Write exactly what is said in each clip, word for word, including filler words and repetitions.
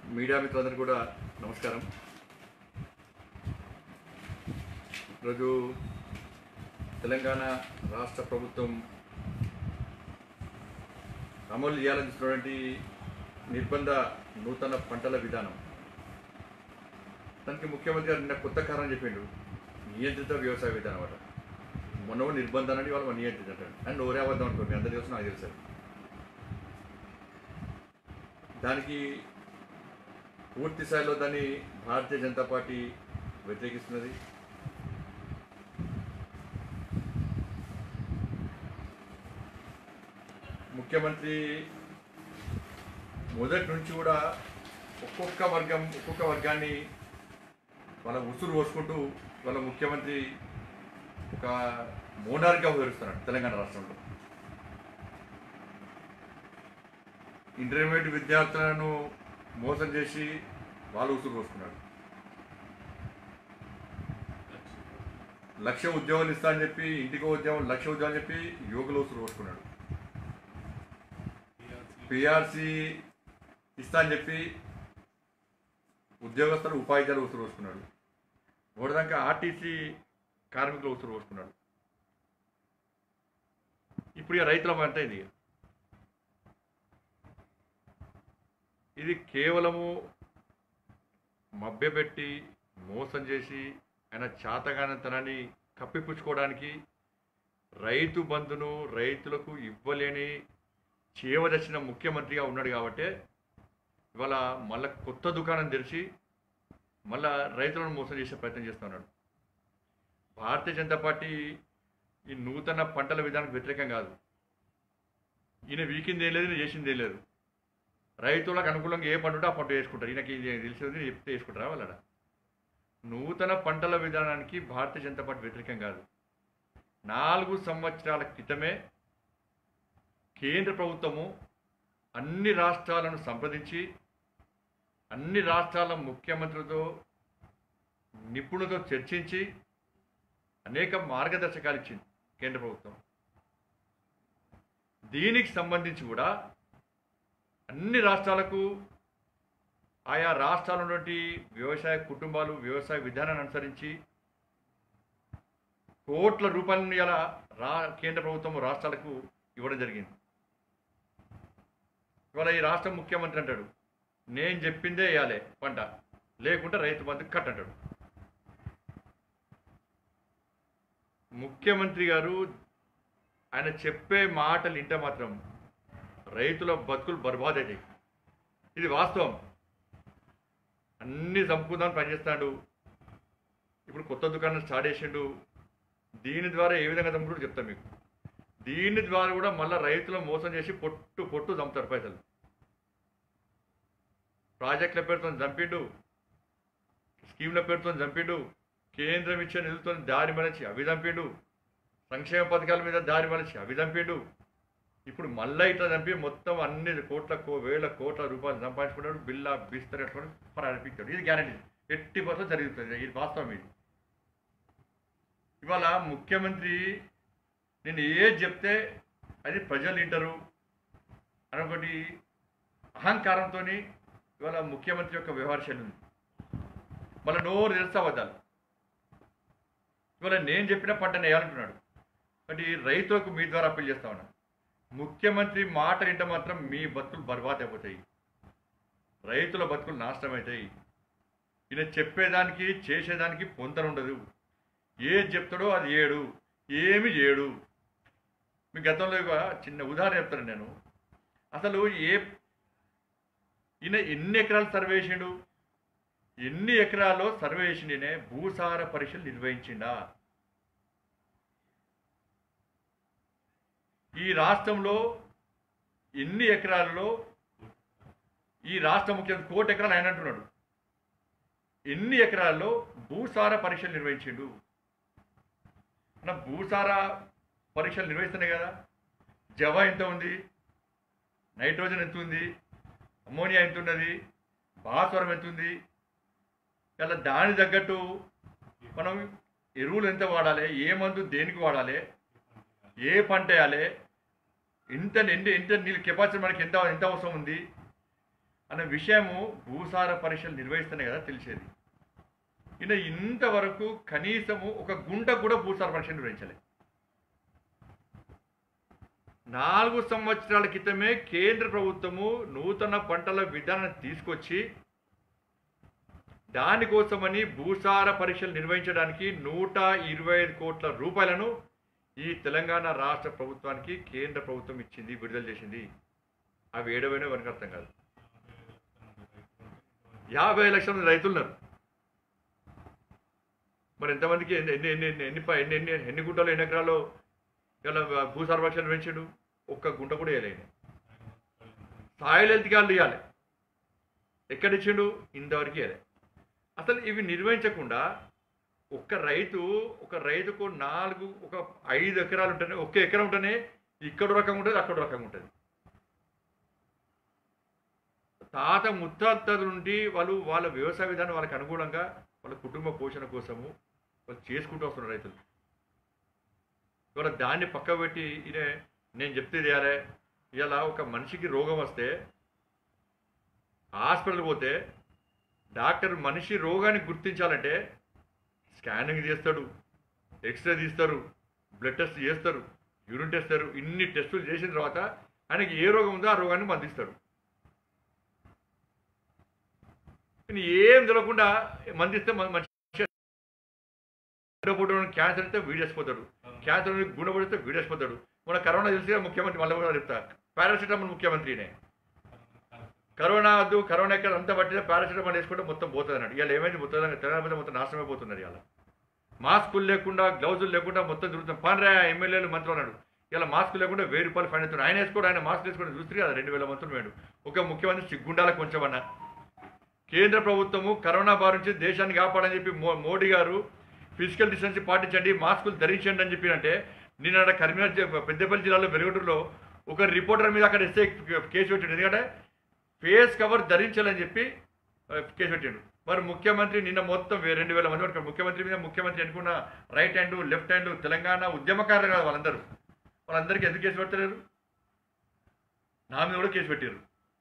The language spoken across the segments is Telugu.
మీడియా మిత్రులందరికీ కూడా నమస్కారం. ఈరోజు తెలంగాణ రాష్ట్ర ప్రభుత్వం అమలు చేయాలని చూసినటువంటి నిర్బంధ నూతన పంటల విధానం, దానికి ముఖ్యమంత్రి గారు నిన్న కొత్త కారణం చెప్పిండు. నియంత్రిత వ్యవసాయ విధానం అట. మొన్న నిర్బంధాన్ని వాళ్ళు నియంత్రిత అంటాడు అండ్ ఓరే అబద్ధం అనుకో, మీ అందరి తెలుసు, నాకు తెలుసు. దానికి పూర్తి స్థాయిలో దాన్ని భారతీయ జనతా పార్టీ వ్యతిరేకిస్తున్నది. ముఖ్యమంత్రి మొదటి నుంచి కూడా ఒక్కొక్క వర్గం ఒక్కొక్క వర్గాన్ని వాళ్ళ ఉసురు పోసుకుంటూ వాళ్ళ ముఖ్యమంత్రి ఒక మోనార్గా వ్యవహరిస్తున్నాడు తెలంగాణ రాష్ట్రంలో. ఇంటర్మీడియట్ విద్యార్థులను మోసం చేసి వాళ్ళు ఉసురు పోసుకున్నాడు. లక్ష ఉద్యోగాలు ఇస్తా అని చెప్పి ఇంటికో ఉద్యోగం లక్ష ఉద్యోగం అని చెప్పి యువకులు ఉసురు పోసుకున్నాడు. పిఆర్సీ ఇస్తా అని చెప్పి ఉద్యోగస్తులు ఉపాధ్యాయులు ఉసురు పోసుకున్నాడు. ఓడదాకా ఆర్టీసీ కార్మికులు ఉసురు పోసుకున్నాడు. ఇప్పుడు ఇక రైతుల పంట ఇది ఇది కేవలము మభ్యపెట్టి మోసం చేసి ఆయన చాతగానంతనాన్ని కప్పిపుచ్చుకోవడానికి రైతు బంధును రైతులకు ఇవ్వలేని చేయవలసిన ముఖ్యమంత్రిగా ఉన్నాడు. కాబట్టి ఇవాళ మళ్ళీ కొత్త దుకాణం తెరిచి మళ్ళా రైతులను మోసం చేసే ప్రయత్నం చేస్తున్నాడు. భారతీయ జనతా పార్టీ ఈ నూతన పంటల విధానానికి వ్యతిరేకం కాదు. ఈయన వీకింది ఏం లేదు, ఈయన చేసింది ఏం లేదు. రైతులకు అనుకూలంగా ఏ పంట ఉంటే ఆ పంట వేసుకుంటారు. ఈయనకి తెలిసేది చెప్తే వేసుకుంటారా వాళ్ళ. నూతన పంటల విధానానికి భారతీయ జనతా పార్టీ వ్యతిరేకం కాదు. నాలుగు సంవత్సరాల క్రితమే కేంద్ర ప్రభుత్వము అన్ని రాష్ట్రాలను సంప్రదించి అన్ని రాష్ట్రాల ముఖ్యమంత్రులతో నిపుణులతో చర్చించి అనేక మార్గదర్శకాలు ఇచ్చింది కేంద్ర ప్రభుత్వం. దీనికి సంబంధించి కూడా అన్ని రాష్ట్రాలకు ఆయా రాష్ట్రాల నుండి వ్యవసాయ కుటుంబాలు వ్యవసాయ విధానాన్ని అనుసరించి కోట్ల రూపాయలను ఇలా రా కేంద్ర ప్రభుత్వం రాష్ట్రాలకు ఇవ్వడం జరిగింది. ఇవాళ ఈ రాష్ట్ర ముఖ్యమంత్రి అంటాడు, నేను చెప్పిందే వేయాలి పంట, లేకుంటే రైతు బంధు కట్ అంటాడు. ముఖ్యమంత్రి గారు ఆయన చెప్పే మాటలు ఇంటే మాత్రం రైతుల బతుకులు బర్బాదయ్యాయి. ఇది వాస్తవం. అన్ని చంపుకుందామని పనిచేస్తాడు. ఇప్పుడు కొత్త దుకాణం స్టార్ట్ చేసిండు. దీని ద్వారా ఏ విధంగా చంపుకుంటూ చెప్తాను మీకు. దీని ద్వారా కూడా మళ్ళీ రైతులను మోసం చేసి పొట్టు పొట్టు చంపుతారు పైసలు. ప్రాజెక్టుల పేరుతో చంపిండు, స్కీమ్ల పేరుతో చంపిండు, కేంద్రం ఇచ్చే నిధులతో దారి మలచి అవి చంపిండు, సంక్షేమ పథకాల మీద దారి మలచి అవి చంపిండు. ఇప్పుడు మళ్ళీ ఇట్లా చంపి మొత్తం అన్ని కోట్ల వేల కోట్ల రూపాయలు సంపాదించుకుంటాడు. బిల్లా బిస్తర్ పెట్టుకొని ప్రారంభించాడు. ఇది గ్యారంటీ, ఎట్టి పర్సెంట్ జరుగుతుంది. ఇది వాస్తవం. ఇది ఇవాళ ముఖ్యమంత్రి నేను ఏది చెప్తే అది ప్రజలు వింటారు అని ఒకటి అహంకారంతో ఇవాళ ముఖ్యమంత్రి యొక్క వ్యవహార శైలి ఉంది. మళ్ళీ నోరు తెలుస్తా వద్దాలి. ఇవాళ నేను చెప్పిన పంటను వేయాలంటున్నాడు. కాబట్టి రైతులకు మీ ద్వారా అప్పీల్ చేస్తా ఉన్నా, ముఖ్యమంత్రి మాట వింటే మాత్రం మీ బతుకులు బర్బాద్ అయిపోతాయి, రైతుల బతుకులు నాశనం అవుతాయి. ఈయన చెప్పేదానికి చేసేదానికి పొంతన ఉండదు. ఏది చెప్తాడో అది ఏడు, ఏమి ఏడు. మీ గతంలో చిన్న ఉదాహరణ చెప్తాను నేను. అసలు ఏ ఈయన ఎన్ని ఎకరాలు సర్వే చేసిండు, ఎన్ని ఎకరాల్లో సర్వే చేసిండే భూసార పరీక్షలు నిర్వహించిండా? ఈ రాష్ట్రంలో ఎన్ని ఎకరాలలో ఈ రాష్ట్ర ముఖ్యమంత్రి కోటి ఎకరాలు ఆయన అంటున్నాడు, ఎన్ని ఎకరాల్లో భూసార పరీక్షలు నిర్వహించిండు? నా భూసార పరీక్షలు నిర్వహిస్తున్నాయి కదా. జవా ఎంత ఉంది, నైట్రోజన్ ఎంత ఉంది, అమోనియా ఎంత ఉన్నది, భాస్వరం ఎంత ఉంది, ఇలా దాని తగ్గట్టు మనం ఎరువులు ఎంత వాడాలి, ఏ మందు దేనికి వాడాలి, ఏ పంట వేయాలి, ఇంత ఎండి ఇంత నీళ్ళు కెపాసిటీ మనకి ఎంత ఎంత అవసరం ఉంది, అనే విషయము భూసార పరీక్షలు నిర్వహిస్తేనే కదా తెలిసేది. ఈయన ఇంతవరకు కనీసము ఒక గుంట కూడా భూసార పరీక్ష నిర్వహించలేదు. నాలుగు సంవత్సరాల క్రితమే కేంద్ర ప్రభుత్వము నూతన పంటల విధానం తీసుకొచ్చి దానికోసమని భూసార పరీక్షలు నిర్వహించడానికి నూట ఇరవై ఐదు కోట్ల రూపాయలను ఈ తెలంగాణ రాష్ట్ర ప్రభుత్వానికి కేంద్ర ప్రభుత్వం ఇచ్చింది, విడుదల చేసింది. అవి ఏడవైనా వరకు అర్థం కాదు. యాభై లక్షల మంది రైతులు ఉన్నారు. మరి ఎంతమందికి ఎన్ని ఎన్ని ఎన్ని ఎన్ని ఎన్ని ఎన్ని ఎన్ని గుంటలు ఎన్ని ఎకరాలు ఇలా భూసార పరీక్షలు నిర్వహించాడు? ఒక్క గుంట కూడా వేయలేదు. సాయిల్ హెల్త్ కార్డులు ఇవ్వాలి, ఎక్కడిచ్చిండు? ఇంతవరకు ఇవ్వాలి. అసలు ఇవి నిర్వహించకుండా ఒక్క రైతు ఒక రైతుకు నాలుగు ఒక ఐదు ఎకరాలు ఉంటేనే, ఒక్క ఎకరం ఉంటేనే ఇక్కడ రకంగా ఉంటుంది, అక్కడ రకంగా ఉంటుంది. తాత ముత్తాతల నుండి వాళ్ళు వాళ్ళ వ్యవసాయ విధానం వాళ్ళకి అనుగుణంగా వాళ్ళ కుటుంబ పోషణ కోసము వాళ్ళు చేసుకుంటూ వస్తున్నారు రైతులు. ఇవాళ దాన్ని పక్క పెట్టి ఇదే నేను చెప్తే చేయాలి. ఇలా ఒక మనిషికి రోగం వస్తే హాస్పిటల్కి పోతే డాక్టర్ మనిషి రోగాన్ని గుర్తించాలంటే స్కానింగ్ చేస్తాడు, ఎక్స్రే తీస్తారు, బ్లడ్ టెస్ట్ చేస్తారు, యూరిన్ టెస్ట్ చేస్తారు. ఇన్ని టెస్టులు చేసిన తర్వాత ఆయనకి ఏ రోగం ఉందో ఆ రోగాన్ని మందిస్తాడు. ఏం తెలియకుండా మందిస్తే మనిషి క్యాన్సర్ అయితే వీడేసిపోతాడు, క్యాన్సర్ గుణపడితే వీడేసిపోతాడు. మన కరోనా తెలిసి ముఖ్యమంత్రి మళ్ళీ కూడా చెప్తా, పారాసిటమాల్ ముఖ్యమంత్రినే. కరోనా వద్దు, కరోనా ఎక్కడ అంతా పట్టిన పారాసిటమాల్ వేసుకుంటే మొత్తం పోతుంది అన్నాడు. ఇవాళ ఏమైంది? మొత్తం తెలంగాణ మొత్తం నాశనమైపోతున్నారు. ఇవాళ మాస్కులు లేకుండా, గ్లౌజులు లేకుండా మొత్తం తిరుగుతాం. పాన్రా ఎమ్మెల్యేలు మంత్రులు అన్నాడు. ఇలా మాస్క్ లేకుండా వెయ్యి రూపాయలు ఫైన్ అవుతున్నాడు. ఆయన వేసుకోడు, ఆయన మాస్క్ వేసుకోవడం చూస్తే కదా రెండు వేల మంత్రులు వేడు. ఒక ముఖ్యమంత్రి సిగ్గుండాలకు కొంచెం అన్న. కేంద్ర ప్రభుత్వము కరోనా బారి నుంచి దేశాన్ని కాపాడని చెప్పి మోడీ గారు ఫిజికల్ డిస్టెన్స్ పాటించండి, మాస్కులు ధరించండి అని చెప్పినంటే నిన్న కరీంనగర్ పెద్దపల్లి జిల్లాలో వెలుగుటూరులో ఒక రిపోర్టర్ మీద అక్కడ ఎస్ఐ కేసు పెట్టాడు. ఎందుకంటే ఫేస్ కవర్ ధరించాలని చెప్పి కేసు పెట్టాడు. మరి ముఖ్యమంత్రి నిన్న మొత్తం రెండు వేల మంది పట్టుకున్నారు. ముఖ్యమంత్రి మీద ముఖ్యమంత్రి అనుకున్న right hand left hand Telangana ఉద్యమకారులు కాదు వాళ్ళందరూ. వాళ్ళందరికీ ఎందుకు కేసు పెట్టలేరు? నా మీద కూడా కేసు పెట్టారు.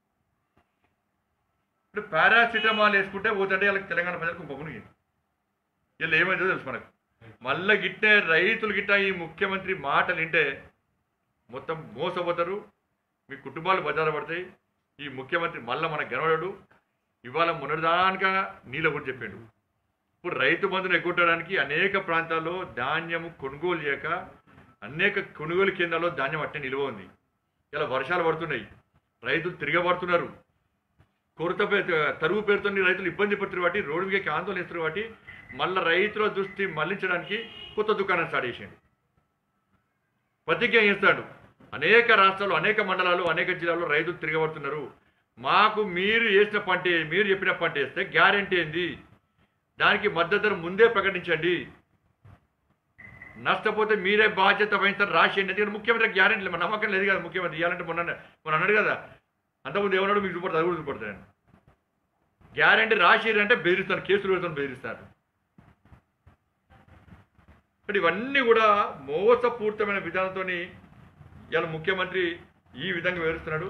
ఇప్పుడు పారాసిటమాల్ వేసుకుంటే పోతుంటే వాళ్ళకి తెలంగాణ ప్రజలకు పొగును. వీళ్ళు ఏమైందో తెలుసు మనకు. మళ్ళీ గిట్టే రైతులు గిట్ట ఈ ముఖ్యమంత్రి మాటలు వింటే మొత్తం మోసపోతారు, మీ కుటుంబాలు బజారు పడతాయి. ఈ ముఖ్యమంత్రి మళ్ళీ మన గెలవడు. ఇవాళ మొన్నటిదానిగా నీళ్ళ కూడా చెప్పాడు. ఇప్పుడు రైతు బంధును ఎగ్గొట్టడానికి అనేక ప్రాంతాల్లో ధాన్యము కొనుగోలు చేయక అనేక కొనుగోలు కేంద్రాల్లో ధాన్యం అట్టే నిల్వ ఉంది. ఇలా వర్షాలు పడుతున్నాయి, రైతులు తిరగబడుతున్నారు. కొరత తరువు పేరుతో రైతులు ఇబ్బంది పడుతున్నారు. కాబట్టి రోడ్డు మీదకి ఆందోళన ఇస్తారు. కాబట్టి మళ్ళీ రైతుల దృష్టి మళ్లించడానికి కొత్త దుకాణం స్టార్ట్ చేసాడు, ప్రతిజ్ఞ చేస్తాడు. అనేక రాష్ట్రాలు, అనేక మండలాలు, అనేక జిల్లాల్లో రైతులు తిరగబడుతున్నారు. మాకు మీరు వేసిన పంట, మీరు చెప్పిన పంట వేస్తే గ్యారెంటీ ఏంది, దానికి మద్దతు ధర ముందే ప్రకటించండి, నష్టపోతే మీరే బాధ్యత వహిస్తారు రాసేయండి. ఎందుకంటే ముఖ్యమంత్రి గ్యారెంటీ మన నమ్మకం లేదు కదా. ముఖ్యమంత్రి ఇవ్వాలంటే మొన్న మొన్న అన్నాడు కదా, అంతకుముందు ఏమన్నాడు మీకు చూపడతారు, అది కూడా చూపడతాను. గ్యారెంటీ రాసేయంటే బెదిరిస్తాను, కేసులు పెడతాను, బెదిరిస్తారు. but ఇవన్నీ కూడా మోసపూరితమైన విధానంతో ఇవాళ ముఖ్యమంత్రి ఈ విధంగా వివరిస్తున్నాడు.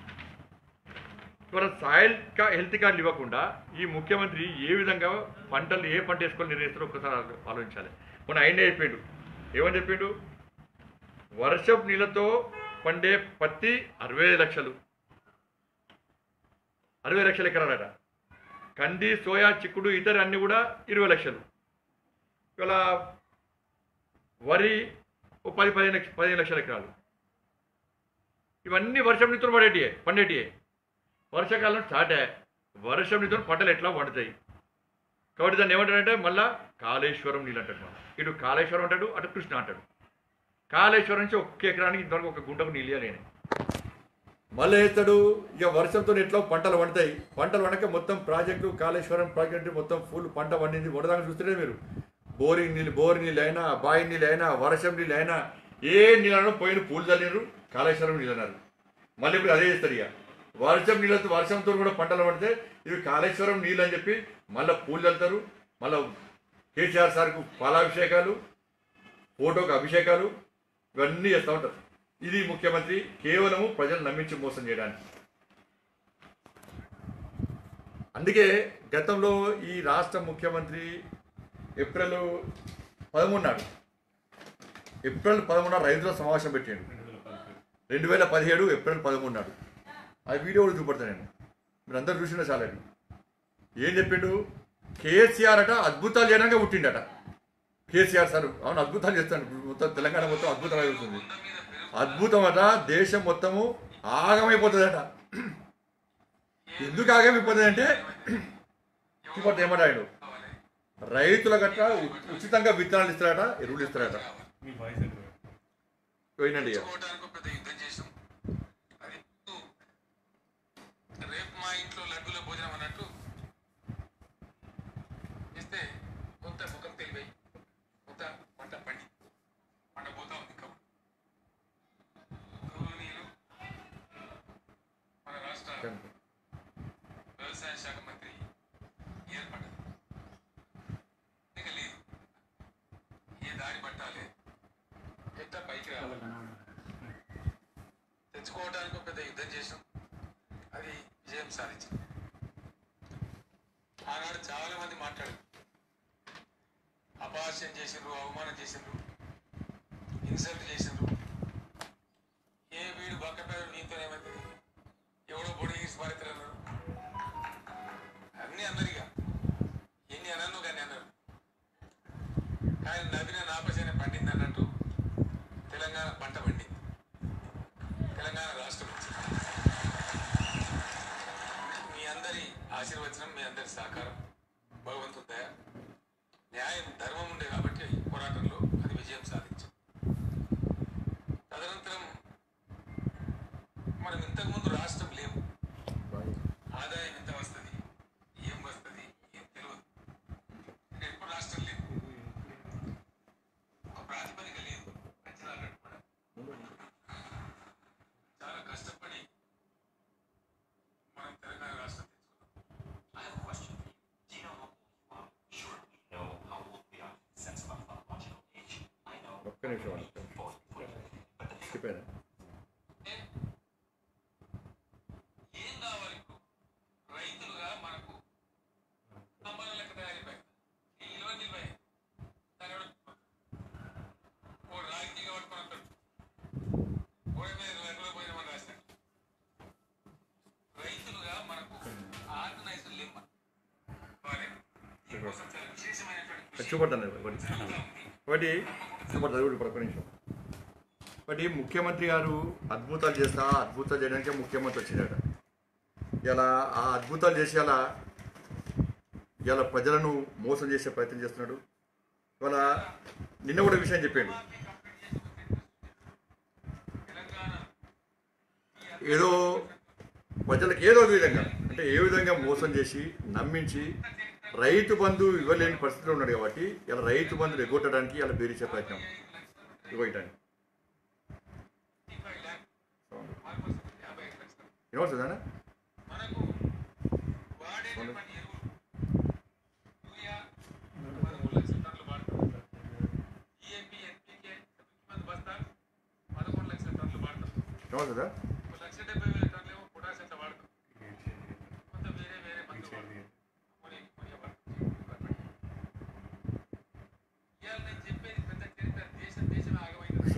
ఇవాళ సాయిల్ హెల్త్ కార్డులు ఇవ్వకుండా ఈ ముఖ్యమంత్రి ఏ విధంగా పంటలు ఏ పంట వేసుకొని నిర్ణయిస్తారో ఒక్కసారి ఆలోచించాలి. మొన్న ఆయన అయిపోయాడు, ఏమని చెప్పిండు, వర్షపు నీళ్ళతో పండే పత్తి అరవై లక్షలు అరవై లక్షల ఎకరాలట, కంది సోయా చిక్కుడు ఇతర అన్ని కూడా ఇరవై లక్షలు. ఇవాళ వరి ఓ పది పదిహేను పదిహేను లక్షల ఎకరాలు. ఇవన్నీ వర్షం నీతో పడేటియే పండేటియే. వర్షాకాలం స్టార్ట్ అయ్యాయి, వర్షం నీతో పంటలు ఎట్లా పండుతాయి. కాబట్టి దాన్ని ఏమంటాడంటే మళ్ళా కాళేశ్వరం నీళ్ళు అంటాడు. ఇటు కాళేశ్వరం అంటాడు, అటు కృష్ణ అంటాడు. కాళేశ్వరం నుంచి ఒక్క ఎకరానికి ఇంతవరకు ఒక గుంటకు నీళ్ళు ఇవ్వలేని మళ్ళీ వేస్తాడు. ఇక వర్షంతో ఎట్లా పంటలు పండుతాయి, పంటలు పండక మొత్తం ప్రాజెక్టు కాళేశ్వరం ప్రాజెక్టు మొత్తం ఫుల్ పంట పండింది. వడదాకా చూస్తుంటే మీరు బోరింగ్ నీళ్ళు, బోర్ నీళ్ళు అయినా, బావి నీళ్ళు అయినా, వర్షం నీళ్ళు అయినా, ఏ నీళ్ళను పోయిన పూలు చల్లినారు, కాళేశ్వరం నీళ్ళు అన్నారు. మళ్ళీ ఇప్పుడు అదే చేస్తారు. ఇక వర్షం నీళ్ళతో వర్షంతో కూడా పంటలు పడితే ఇవి కాళేశ్వరం నీళ్ళు అని చెప్పి మళ్ళీ పూలు చల్లుతారు. మళ్ళీ కేసీఆర్ సార్కు పాలాభిషేకాలు, ఫోటోకు అభిషేకాలు, ఇవన్నీ చేస్తూ ఉంటారు. ఇది ముఖ్యమంత్రి కేవలము ప్రజలు నమ్మించి మోసం చేయడానికి. అందుకే గతంలో ఈ రాష్ట్ర ముఖ్యమంత్రి ఏప్రిల్ పదమూడు నాడు ఏప్రిల్ పదమూడు రైతుల సమావేశం పెట్టాడు. రెండు వేల పదిహేడు ఏప్రిల్ పదమూడు నాడు ఆ వీడియో కూడా చూపడతాను నేను, మీరు అందరూ చూసినా చాలా. ఏం చెప్పిండు? కేసీఆర్ అట అద్భుతాలు చేయడానికి పుట్టిండట. కేసీఆర్ సార్ అవును అద్భుతాలు చేస్తాడు, మొత్తం తెలంగాణ మొత్తం అద్భుతం అవుతుంది. అద్భుతం అట, దేశం మొత్తము ఆగమైపోతుందట. ఎందుకు ఆగమైపోతుంది అంటే ఇప్పుడు ఏమంటాడు, రైతుల గట్ట ఉచితంగా విత్తనాలు ఇస్తారట, ఎరువులు ఇస్తారట. పోయినండి రేపు మా ఇంట్లో లడ్డూల భోజనం అన్నట్టు ఇస్తే కొంత ముఖం తెలివై కొంత పంట పండి పండబోతా ఉంది. గౌరవనీయులు మన రాష్ట్ర వ్యవసాయ శాఖ మంత్రి ఏర్పడ్డది. ఇక లేదు, ఏ దారి పట్టాలి, ఎట్లా పైకి రావాలి, తెచ్చుకోవడానికి పెద్ద యుద్ధం చేసాం. అది విజయం సాధించింది. ఆనాడు చాలా మంది మాట్లాడారు, అపహాస్యం చేసిండ్రు, అవమానం చేసిండ్రు, ఇన్సల్ట్ చేసిండ్రు. ఏ వీడు బక్క పేరు నీతో ఏమవుతుంది, ఎవడో పొడి గీసి పారితలు అన్నారు, అన్నీ అన్నారు. ఇక ఎన్ని అన్నాను కానీ అన్నారు. కానీ నవ్విన నాపశైన పండింది అన్నట్టు తెలంగాణ పంట పండింది, తెలంగాణ రాష్ట్రం వచ్చింది. మీ అందరి ఆశీర్వచనం, మీ అందరి సహకారం, భగవంతుని దయ, న్యాయం, ధర్మం ఉండే కాబట్టి పోరాటంలో అది విజయం సాధించింది. తదనంతరం మనం ఇంతకుముందు రాష్ట్రం లేవు, ఆదాయం ఎంత వస్తుంది, ఏం వస్తుంది, ఏం తెలియదు. ఎప్పుడు రాష్ట్రం లేదు, ఒక ప్రాతిపదిక లేదు, అంచనాలు కట్టుకోవడం. చాలా కష్టపడి మనం తెలంగాణ రాష్ట్రం ఒక్క నిమిషం చెప్పాను. ఏం కావాలి ఇప్పుడు? రైతులుగా మనకు సంబంధం లెక్క తయారైపోయి ఇల్లు నిలిపాయి. ఓ రాగి కాబట్టి మనం ఓడి మీద రంగులో పోయినామని రాశారు. రైతులుగా మనకు ఆర్గనైజర్ లేవు. దీనికోసం చాలా విశేషమైనటువంటి చూపడతాను ఒకటి చూపడతాను ఇప్పుడు ఒక్క నిమిషం. ఒకటి ముఖ్యమంత్రి గారు అద్భుతాలు చేస్తా అద్భుతాలు చేయడానికే ముఖ్యమంత్రి వచ్చిందట. ఇలా ఆ అద్భుతాలు చేసి అలా ఇలా ప్రజలను మోసం చేసే ప్రయత్నం చేస్తున్నాడు. ఇవాళ నిన్న కూడా విషయం చెప్పాడు, ఏదో ప్రజలకు ఏదో ఒక విధంగా అంటే ఏ విధంగా మోసం చేసి నమ్మించి రైతు బంధు ఇవ్వలేని పరిస్థితిలో ఉన్నాడు. కాబట్టి ఇలా రైతు బంధులు ఎగ్గొట్టడానికి ఇలా బేరించే ప్రయత్నం ఇవ్వటానికి ఏమవుతుందా? మనకు వాడేటువంటి ఎరువులు యూరియా పదమూడు లక్షల టన్నులు వాడతాం. ఈఎంపీ ఎన్పీకే మంది బస్తాలు పదకొండు లక్షల టన్నులు వాడతాం. ఏమవుతుందా? ఒక లక్ష డెబ్బై వేల టన్నులు ఏమో పొటాష్ అంతా వాడతాం. కొంత వేరే వేరే మందులు వాడతాం. కొని కొని వాడతాం. ఇవాళ నేను చెప్పేది పెద్ద చరిత్ర. దేశం దేశం ఆగమైంది.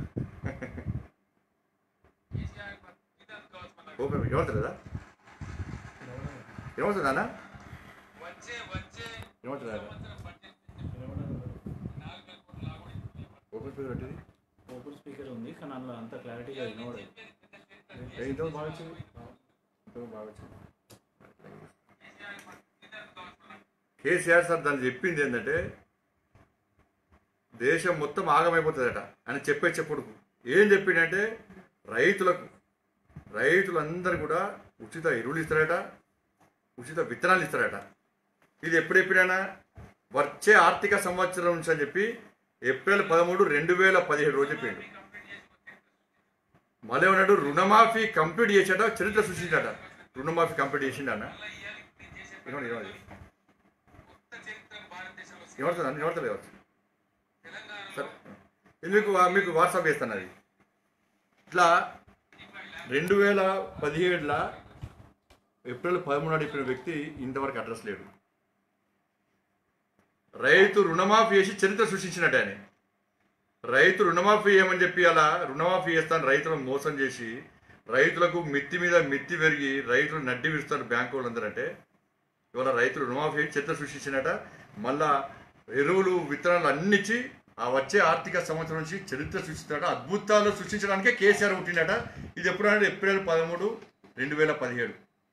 కేసీఆర్ ఇదంతా కావచ్చు మన ఏమవుతుందా? ఏమవుతుందా అన్న? వచ్చే వచ్చే ఏమవుతుందా? సంవత్సరం బడ్జెట్ నాలుగు వేల కోట్ల లాగుడి ఓపెన్ స్పీకర్ పెట్టింది, ఓపెన్ స్పీకర్ ఉంది కానీ అందులో అంత క్లారిటీగా వినవడదు. ఇంతకు బాగా వచ్చింది, ఇంతకు బాగా వచ్చింది. కేసీఆర్ సార్ దాన్ని చెప్పింది ఏంటంటే దేశం మొత్తం ఆగమైపోతుందట అని చెప్పే చెప్పుడు. ఏం చెప్పిండంటే రైతులకు రైతులందరూ కూడా ఉచిత ఎరువులు ఇస్తారట, ఉచిత విత్తనాలు ఇస్తారట. ఇది ఎప్పుడెప్పుడైనా వచ్చే ఆర్థిక సంవత్సరం నుంచి అని చెప్పి ఏప్రిల్ పదమూడు రెండు వేల పదిహేడు రోజు చెప్పిండు. మళ్ళీ ఉన్నాడు రుణమాఫీ కంప్లీట్ చేసాట, చరిత్ర సృష్టించాట. రుణమాఫీ కంప్లీట్ చేసిండన్న ఏమన్నా ఏమది ఏమవుతుంది అన్ని ఏమవుతుంది కావచ్చు సార్. ఇది మీకు మీకు వాట్సాప్ చేస్తాను. అది ఇట్లా రెండు వేల పదిహేడులో ఏప్రిల్ పదమూడు నాడు చెప్పిన వ్యక్తి ఇంతవరకు అడ్రస్ లేడు. రైతు రుణమాఫీ చేసి చరిత్ర సృష్టించినట్టు ఆయన. రైతు రుణమాఫీ ఏమని చెప్పి అలా రుణమాఫీ చేస్తాను రైతులను మోసం చేసి రైతులకు మిత్తి మీద మిత్తి పెరిగి రైతులు నడ్డి విరుస్తారు బ్యాంకు వాళ్ళందరంటే ఇవాళ రైతులు రుణమాఫీ చరిత్ర సృష్టించినట. మళ్ళా ఎరువులు విత్తనాలు అన్ని ఇచ్చి ఆ వచ్చే ఆర్థిక సంవత్సరం నుంచి చరిత్ర సృష్టించినట. అద్భుతాలు సృష్టించడానికే కేసీఆర్ పుట్టినట. ఇది ఎప్పుడంటే ఏప్రిల్ పదమూడు రెండు వేల పదిహేడు.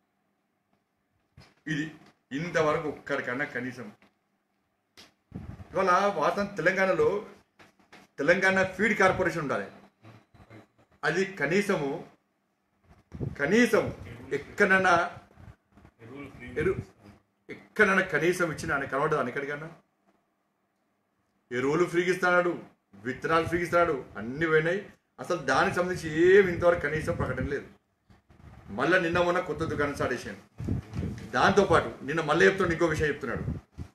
ఇది ఇంతవరకు ఒక్కడికన్నా కనీసం ఇవాళ వాస్తవం తెలంగాణలో తెలంగాణ ఫీడ్ కార్పొరేషన్ ఉండాలి. అది కనీసము కనీసం ఎక్కడన్నా ఎరు ఎక్కడన్నా కనీసం ఇచ్చిన ఆయన కనబడదు. అని ఎక్కడికన్నా ఎరువులు ఫ్రీగా ఇస్తున్నాడు, విత్తనాలు ఫ్రీగా ఇస్తున్నాడు, అన్ని పోయినాయి. అసలు దానికి సంబంధించి ఏమి ఇంతవరకు కనీసం ప్రకటన లేదు. మళ్ళీ నిన్న మొన్న కొత్త దుకాణం స్టార్ట్ చేశాను. దాంతోపాటు నిన్న మళ్ళీ చెప్తున్నాడు, ఇంకో విషయం చెప్తున్నాడు.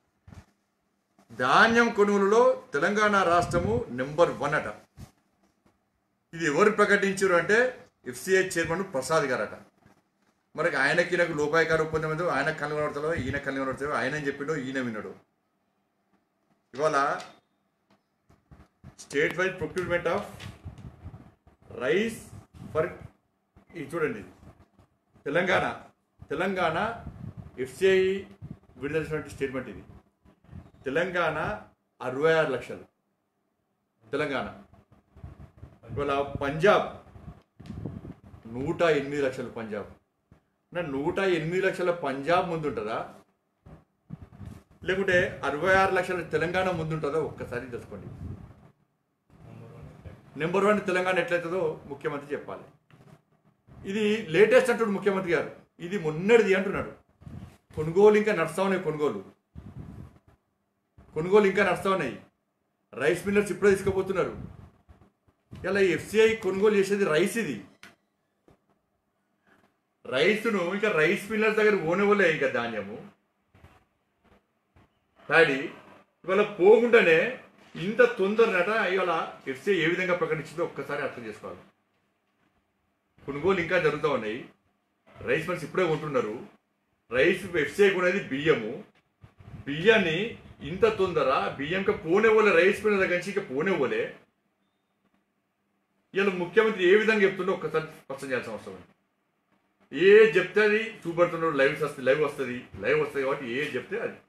ధాన్యం కొనుగోలులో తెలంగాణ రాష్ట్రము నెంబర్ వన్ అట. ఇది ఎవరు ప్రకటించారు అంటే ఎఫ్సిఐ చైర్మన్ ప్రసాద్ గారట. మరి ఆయనకి ఈయనకు లోపాయకార ఒప్పందం ఏదో ఆయన కళ్ళు కనబడతాడో ఈయన కళ్ళు కనబడతాడో ఆయన ఏం చెప్పిండో ఈయన విన్నాడు. ఇవాళ state wise procurement of rice for ఇది చూడండి. తెలంగాణ తెలంగాణ ఎఫ్సిఐ విడుదల చేసినటువంటి స్టేట్మెంట్ ఇది. తెలంగాణ అరవై ఆరు లక్షలు తెలంగాణ. ఇవాళ పంజాబ్ నూట ఎనిమిది లక్షలు పంజాబ్. నా నూట ఎనిమిది లక్షల పంజాబ్ ముందుంటుందా లేకుంటే అరవై ఆరు లక్షల తెలంగాణ ముందుంటుందో ఒక్కసారి తెలుసుకోండి. నెంబర్ వన్ తెలంగాణ ఎట్లయితుందో ముఖ్యమంత్రి చెప్పాలి. ఇది లేటెస్ట్ అంటున్నాడు ముఖ్యమంత్రి గారు. ఇది మొన్నటిది అంటున్నాడు. కొనుగోలు ఇంకా నడుస్తూ ఉన్నాయి. కొనుగోలు కొనుగోలు ఇంకా నడుస్తూ ఉన్నాయి. రైస్ మిల్లర్స్ ఇప్పుడే తీసుకుపోతున్నారు. ఇలా ఎఫ్సిఐ కొనుగోలు చేసేది రైస్. ఇది రైస్ను ఇంకా రైస్ మిల్లర్స్ దగ్గర ఓనవలే ఇంకా ధాన్యము ప్యాడీ ఇవాళ పోకుండానే ఇంత తొందరనట ఇవాళ ఎఫ్సిఐ ఏ విధంగా ప్రకటించిందో ఒక్కసారి అర్థం చేసుకోవాలి. కొనుగోలు ఇంకా జరుగుతూ ఉన్నాయి. రైస్ మిల్లర్స్ ఇప్పుడే కొంటున్నారు. రైస్ ఎఫ్సిఐ కొనేది బియ్యము. బియ్యాన్ని ఇంత తొందర బియ్యంకి పోనేవోలే రైస్ మిల్లర్ దగ్గర నుంచి ఇంకా పోనేవోలే. ఇలా ముఖ్యమంత్రి ఏ విధంగా చెప్తుండో ఒక్కసారి స్పష్టం చేయాల్సిన అవసరం ఉంది. ఏ చెప్తే అది చూపెడుతున్నాడు. లైవ్ వస్తుంది లైవ్ వస్తుంది లైవ్ వస్తుంది కాబట్టి ఏ చెప్తే అది.